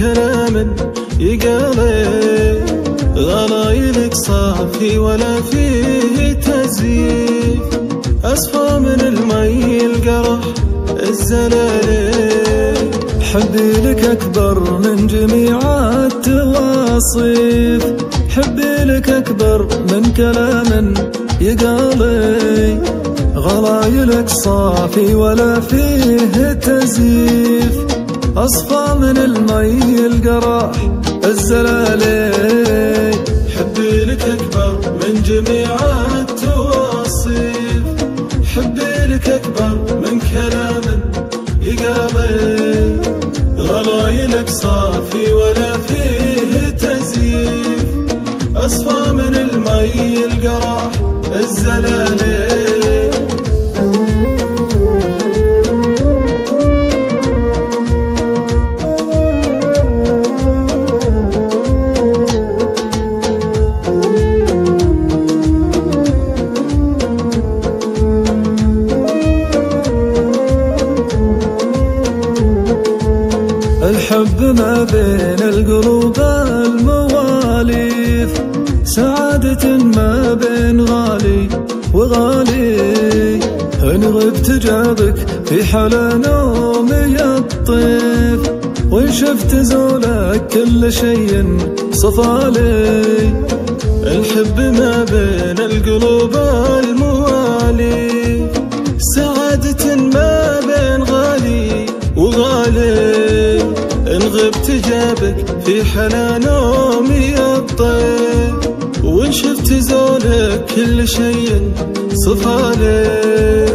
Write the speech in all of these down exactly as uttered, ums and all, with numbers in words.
كلام يقالي، غلايلك صافي ولا فيه تزييف، أصفى من المي القرح الزلالي. حبي لك أكبر من جميع التواصيف، حبي لك أكبر من كلام يقالي، غلايلك صافي ولا فيه تزييف، أصفى من المي القرح الزلالي. حبي لك أكبر من جميع التواصيف، حبي لك أكبر من كلام يقالي، غلايلك صافي ولا فيه تزييف، أصفى من المي القرح الزلالي. الحب ما بين القلوب المواليف، سعادة ما بين غالي وغالي، إن غبت جابك في حلا نومي الطيف، وإن شفت زولك كل شيء صفالي. الحب ما بين القلوب المواليف، سعادة ما بين غالي وغالي، إن غبت جابك في حلا نومي الطيف، وإن شفت زولك كل شيء صفالي.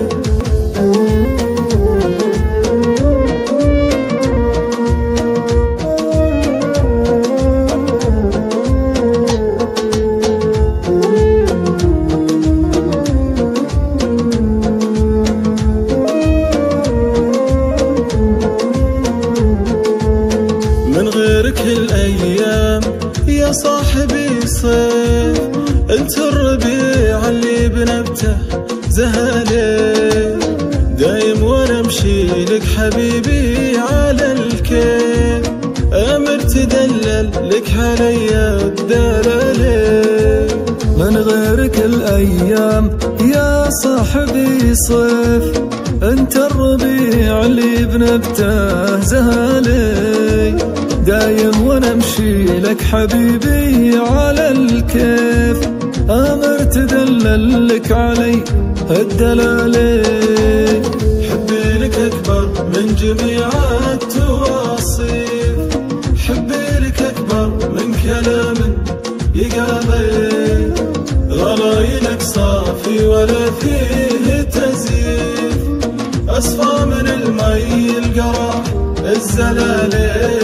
من غيرك الأيام يا صاحبي صيف، انت الربيع اللي بنبته زهالي، دايم وانا امشي لك حبيبي على الكيف، امر تدلل لك عليا الدلالي. من غيرك الأيام يا صاحبي صيف، انت الربيع اللي بنبته زهالي، دايم وانا امشي لك حبيبي على الكيف، امر تدلل لك علي الدلالي. حبي لك اكبر من جميع التواصيف، حبي لك اكبر من كلام يقالي، غلايلك صافي ولا فيه تزييف، أصفى من المي القرح الزلالي.